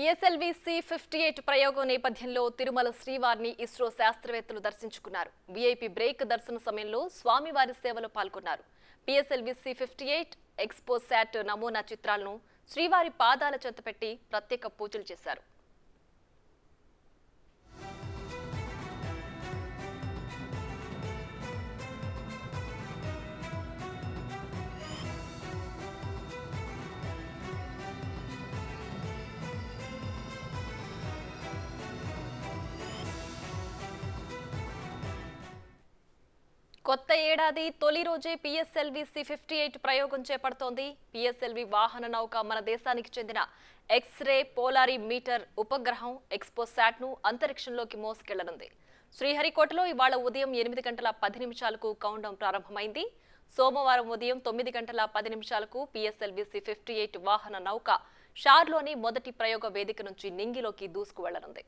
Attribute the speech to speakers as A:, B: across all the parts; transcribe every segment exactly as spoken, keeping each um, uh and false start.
A: PSLV C fifty eight ప్రయోగం నేపథ్యంలో తిరుమల శ్రీవారిని ఇస్రో శాస్త్రవేత్తలు దర్శించుకున్నారు. వీఐపీ బ్రేక్ దర్శన సమయంలో స్వామివారి సేవలో పాల్గొన్నారు. PSLV C fifty eight XPoSat నమూనా చిత్రాలను శ్రీవారి పాదాల చెంత పెట్టి ప్రత్యేక పూజలు చేశారు. కొత్త ఏడాది తొలి రోజే పిఎస్ఎల్వి సి ఫిఫ్టీ ఎయిట్ ప్రయోగం చేపడుతోంది. పిఎస్ఎల్వి వాహన నౌక మన దేశానికి చెందిన ఎక్స్రే పోలారి మీటర్ ఉపగ్రహం ఎక్స్పోసాట్ ను అంతరిక్షంలోకి మోసుకెళ్లనుంది. శ్రీహరికోటలో ఇవాళ ఉదయం ఎనిమిది గంటల పది నిమిషాలకు కౌంట్డౌన్ ప్రారంభమైంది. సోమవారం ఉదయం తొమ్మిది గంటల పది నిమిషాలకు పిఎస్ఎల్వి సి ఫిఫ్టీ ఎయిట్ వాహన నౌక షార్లోని మొదటి ప్రయోగ వేదిక నుంచి నింగిలోకి దూసుకు వెళ్లనుంది.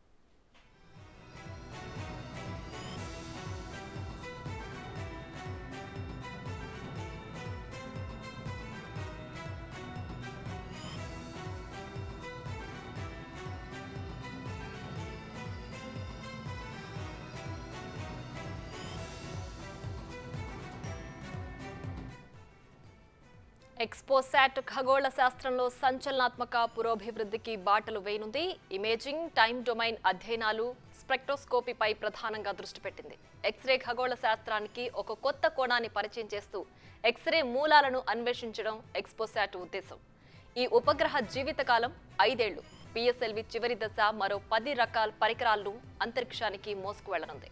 A: ఎక్స్పోసాట్ ఖగోళ శాస్త్రంలో సంచలనాత్మక పురోభివృద్ధికి బాటలు వేయనుంది. ఇమేజింగ్, టైమ్ డొమైన్ అధ్యయనాలు, స్పెక్ట్రోస్కోపీపై ప్రధానంగా దృష్టి పెట్టింది. ఎక్స్రే ఖగోళ శాస్త్రానికి ఒక కొత్త కోణాన్ని పరిచయం చేస్తూ ఎక్స్రే మూలాలను అన్వేషించడం ఎక్స్పోసాట్ ఉద్దేశం. ఈ ఉపగ్రహ జీవితకాలం ఐదేళ్లు. పిఎస్ఎల్వి చివరి దశ మరో పది రకాల పరికరాలను అంతరిక్షానికి మోసుకు వెళ్లనుంది.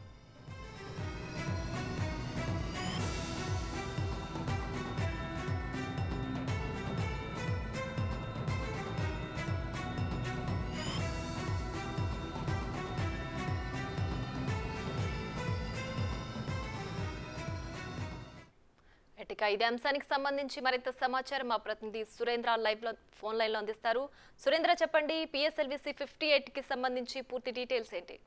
A: ఇక ఇదే అంశానికి సంబంధించి మరింత సమాచారం మా ప్రతినిధి సురేంద్ర లైవ్ లో ఫోన్ లైన్ లో అందిస్తారు. సురేంద్ర, చెప్పండి, పిఎస్ఎల్వి సి ఫిఫ్టీ ఎయిట్ కి సంబంధించి పూర్తి డీటెయిల్స్ ఏంటి?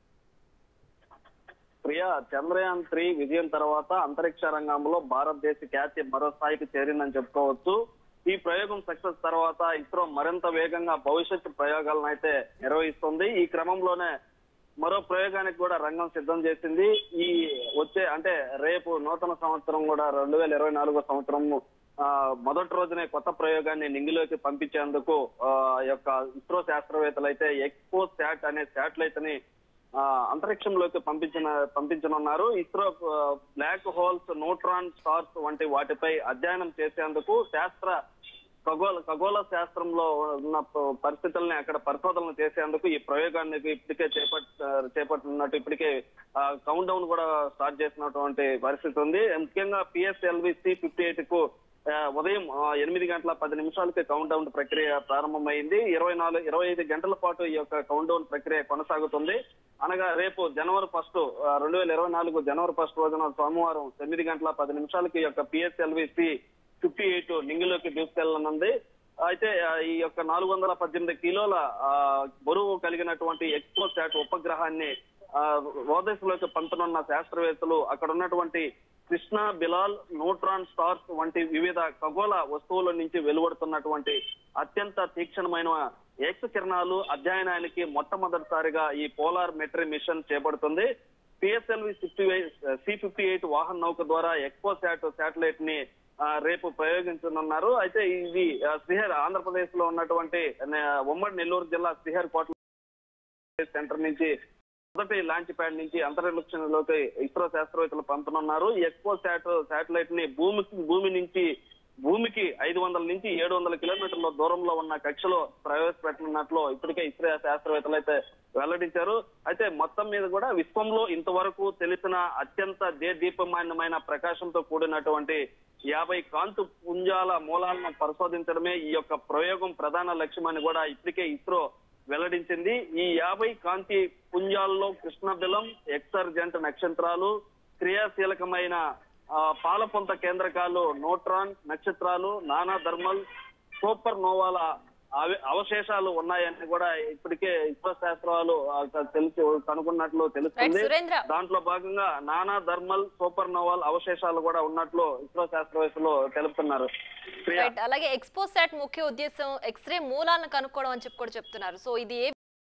B: ప్రియా, చంద్రయాన్ త్రీ విజయం తర్వాత అంతరిక్ష రంగంలో భారతదేశ ఖ్యాతి మరో స్థాయికి చేరిందని చెప్పుకోవచ్చు. ఈ ప్రయోగం సక్సెస్ తర్వాత ఇస్రో మరింత వేగంగా భవిష్యత్తు ప్రయోగాలను అయితే నిర్వహిస్తుంది. ఈ క్రమంలోనే మరో ప్రయోగానికి కూడా రంగం సిద్ధం చేసింది. ఈ వచ్చే అంటే రేపు నూతన సంవత్సరం కూడా రెండు వేల ఇరవై నాలుగో సంవత్సరం ఆ మొదటి రోజునే కొత్త ప్రయోగాన్ని నింగిలోకి పంపించేందుకు ఆ యొక్క ఇస్రో శాస్త్రవేత్తలు అయితే ఎక్స్పోసాట్ అనే శాటిలైట్ ని ఆ అంతరిక్షంలోకి పంపించిన పంపించనున్నారు. ISRO black holes, neutron stars వంటి వాటిపై అధ్యయనం చేసేందుకు శాస్త్ర ఖగోళ ఖగోళ శాస్త్రంలో ఉన్న పరిస్థితుల్ని అక్కడ పరిశోధనలు చేసేందుకు ఈ ప్రయోగాన్ని ఇప్పటికే చేపట్ చేపట్టున్నట్టు ఇప్పటికే కౌంట్ డౌన్ కూడా స్టార్ట్ చేసినటువంటి పరిస్థితి ఉంది. ముఖ్యంగా పిఎస్ఎల్వి సి ఫిఫ్టీ ఎయిట్ కు ఉదయం ఎనిమిది గంటల పది నిమిషాలకి కౌంట్ డౌన్ ప్రక్రియ ప్రారంభమైంది. ఇరవై నాలుగు ఇరవై ఐదు గంటల పాటు ఈ యొక్క కౌంట్ డౌన్ ప్రక్రియ కొనసాగుతుంది. అనగా రేపు జనవరి ఫస్ట్ రెండు వేల ఇరవై నాలుగు జనవరి ఫస్ట్ రోజున సోమవారం తొమ్మిది గంటల పది నిమిషాలకి ఈ యొక్క పిఎస్ఎల్వి సి ఫిఫ్టీ ఎయిట్ నింగిలోకి దూసుకెళ్లనుంది. అయితే ఈ యొక్క నాలుగు వందల పద్దెనిమిది కిలోల బరువు కలిగినటువంటి ఎక్స్పోసాట్ ఉపగ్రహాన్ని ఆ ఓదశలోకి పంపనున్న శాస్త్రవేత్తలు అక్కడ ఉన్నటువంటి కృష్ణ, బిలాల్, న్యూట్రాన్ స్టార్స్ వంటి వివిధ ఖగోళ వస్తువుల నుంచి వెలువడుతున్నటువంటి అత్యంత తీక్షణమైన ఎక్స్ కిరణాలు అధ్యయనానికి మొట్టమొదటిసారిగా ఈ పోలార్ మెట్రీ మిషన్ చేపడుతుంది. పిఎస్ఎల్వి సి ఫిఫ్టీ ఎయిట్ వాహన నౌక ద్వారా ఎక్స్పోసాట్ శాటిలైట్ ని రేపు ప్రయోగించనున్నారు. అయితే ఇది శ్రీహర్ ఆంధ్రప్రదేశ్ లో ఉన్నటువంటి ఉమ్మడి నెల్లూరు జిల్లా శ్రీహర్ కోట సెంటర్ నుంచి మొదటి లాంచ్ ప్యాడ్ నుంచి అంతరిక్షంలోకి ఇస్రో శాస్త్రవేత్తలు పంపనున్నారు. ఎక్స్పోసాట్ శాటిలైట్ ని భూమి భూమి నుంచి భూమికి ఐదు వందల నుంచి ఏడు వందల కిలోమీటర్ల దూరంలో ఉన్న కక్షలో ప్రవేశపెట్టనున్నట్లు ఇప్పటికే ఇస్రో శాస్త్రవేత్తలు అయితే వెల్లడించారు. అయితే మొత్తం మీద కూడా విశ్వంలో ఇంతవరకు తెలిసిన అత్యంత దేదీప్యమానమైన ప్రకాశంతో కూడినటువంటి యాభై కాంతు పుంజాల మూలాలను పరిశోధించడమే ఈ యొక్క ప్రయోగం ప్రధాన లక్ష్యమని కూడా ఇప్పటికే ఇస్రో వెల్లడించింది. ఈ యాభై కాంతి పుంజాల్లో కృష్ణబిలం, ఎక్సర్జెంట్ నక్షత్రాలు, క్రియాశీలకమైన పాలపొంత కేంద్రకాలు, న్యూట్రాన్ నక్షత్రాలు, నానా థర్మల్, సూపర్ నోవాల అవ- అవశేషాలు ఉన్నాయని కూడా ఇప్పటికే ఇస్రో శాస్త్రాలు తెలిసి కనుక్కున్నట్లు తెలుస్తుంది.
A: సురేంద్ర
B: దాంట్లో భాగంగా నానా థర్మల్ సూపర్ నోవాల్ అవశేషాలు కూడా ఉన్నట్లు ఇస్రో శాస్త్రవేత్తలు తెలుపుతున్నారు. ప్రియా,
A: రైట్. అలాగే ఎక్స్పోసాట్ ముఖ్య ఉద్దేశం ఎక్స్రే మూలాలను కనుక్కోవడం అని చెప్పి కూడా చెప్తున్నారు. సో ఇది ఏ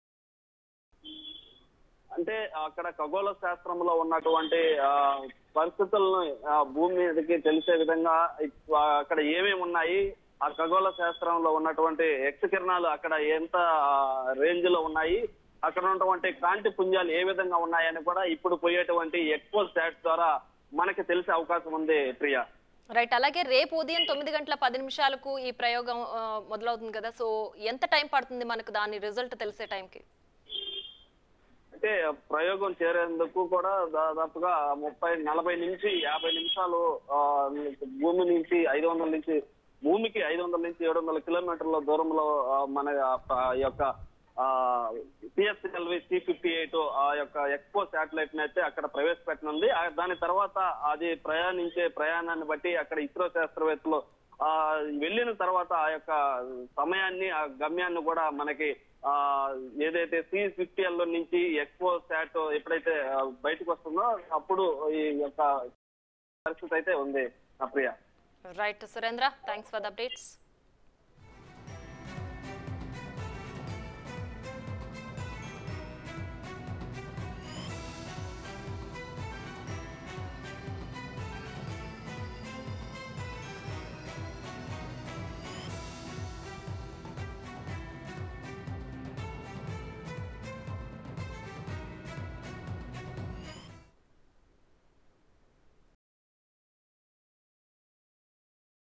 B: అంటే అక్కడ ఖగోళ శాస్త్రంలో ఉన్నటువంటి ఆ పరిస్థితులను ఆ భూమి మీదకి తెలిసే విధంగా ఇ- అక్కడ ఏమేమి ఉన్నాయి, ఆ ఖగోళ శాస్త్రంలో ఉన్నటువంటి ఎక్స్ కిరణాలు అక్కడ ఎంత రేంజ్ లో ఉన్నాయి, అక్కడ ఉన్నటువంటి కాంతి పుంజాలు ఏ విధంగా ఉన్నాయని కూడా ఇప్పుడు పోయేటువంటి ఎక్స్పో శాట్ ద్వారా మనకి తెలిసే అవకాశం ఉంది. ప్రియా,
A: రైట్. అలాగే రేపు ఉదయం తొమ్మిది గంటల పది నిమిషాలకు ఈ ప్రయోగం ఆ, మొదలవుతుంది కదా. సో ఎంత టైం పడుతుంది మనకు దాని రిజల్ట్ తెలిసే టైంకి?
B: అంటే ప్రయోగం చేరేందుకు కూడా దాదాపుగా ముప్పై నలభై నుంచి యాభై నిమిషాలు ఆ, భూమి నుంచి ఐదు వందల నుంచి భూమికి ఐదు వందల నుంచి ఏడు వందల కిలోమీటర్ల దూరంలో ఆ, మన ఆ యొక్క పిఎస్ఎల్వి సి ఫిఫ్టీ ఎయిట్ ఆ యొక్క ఎక్స్పో శాటిలైట్ ని అయితే అక్కడ ప్రవేశపెట్టనుంది. ఆ, దాని తర్వాత అది ప్రయాణించే ప్రయాణాన్ని బట్టి అక్కడ ఇస్రో శాస్త్రవేత్తలు ఆ వెళ్ళిన తర్వాత ఆ యొక్క సమయాన్ని ఆ గమ్యాన్ని కూడా మనకి ఆ ఏదైతే సి ఫిఫ్టీ ఎల్ నుంచి ఎక్స్పో శాట్ ఎప్పుడైతే ఆ, బయటకు వస్తుందో అప్పుడు ఈ యొక్క పరిస్థితి అయితే ఉంది. Priya,
A: right Surendra, thanks for the updates.